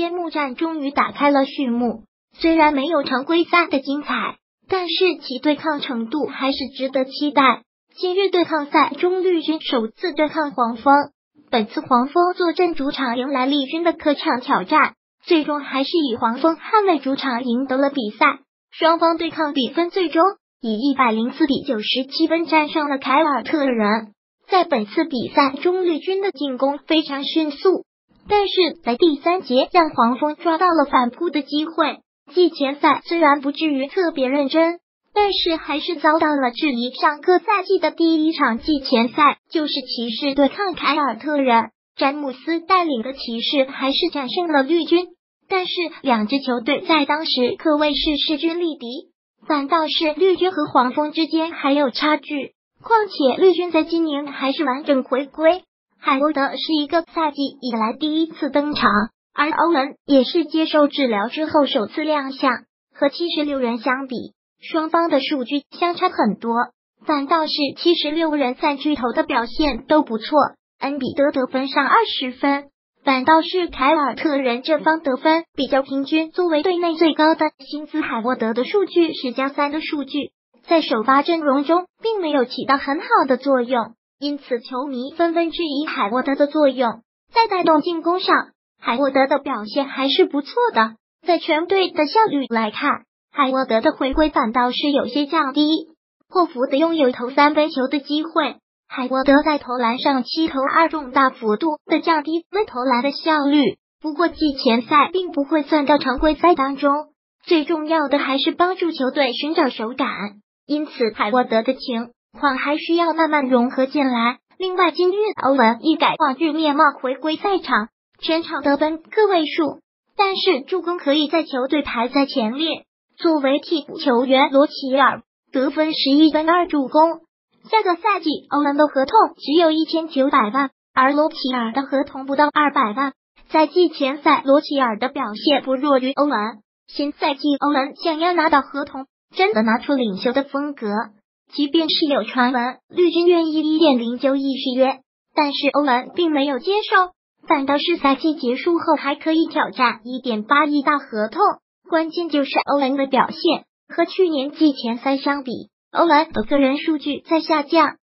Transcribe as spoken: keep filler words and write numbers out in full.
揭幕战终于打开了序幕。虽然没有常规赛的精彩，但是其对抗程度还是值得期待。今日对抗赛中，绿军首次对抗黄蜂，本次黄蜂坐镇主场迎来绿军的客场挑战，最终还是以黄蜂捍卫主场赢得了比赛。双方对抗比分最终以一百零四比九十七分战胜了凯尔特人。在本次比赛中，绿军的进攻非常迅速，但是在第三节让黄蜂抓到了反扑的机会。季前赛虽然不至于特别认真，但是还是遭到了质疑。上个赛季的第一场季前赛就是骑士对抗凯尔特人，詹姆斯带领的骑士还是战胜了绿军，但是两支球队在当时可谓是势均力敌，反倒是绿军和黄蜂之间还有差距。况且绿军在今年还是完整回归，海沃德是一个赛季以来第一次登场，而欧文也是接受治疗之后首次亮相。和七十六人相比，双方的数据相差很多，反倒是七十六人三巨头的表现都不错，恩比德得分上二十分，反倒是凯尔特人这方得分比较平均。作为队内最高的薪资，海沃德的数据是加三的数据，在首发阵容中并没有起到很好的作用，因此球迷纷纷质疑海沃德的作用。在带动进攻上，海沃德的表现还是不错的。在全队的效率来看，海沃德的回归反倒是有些降低。霍福德拥有投三分球的机会，海沃德在投篮上七投二中，大幅度的降低了投篮的效率。不过季前赛并不会算到常规赛当中，最重要的还是帮助球队寻找手感，因此海沃德的情况还需要慢慢融合进来。另外，今日欧文一改往日面貌回归赛场，全场得分个位数，但是助攻可以在球队排在前列。作为替补球员，罗齐尔得分十一分二助攻。下个赛季欧文的合同只有一千九百万，而罗齐尔的合同不到二百万。在季前赛，罗齐尔的表现不弱于欧文。新赛季欧文想要拿到合同，真的拿出领袖的风格。即便是有传闻绿军愿意 一点零九亿续约，但是欧文并没有接受，反倒是赛季结束后还可以挑战 一点八亿大合同。关键就是欧文的表现和去年季前赛相比，欧文的个人数据在下降，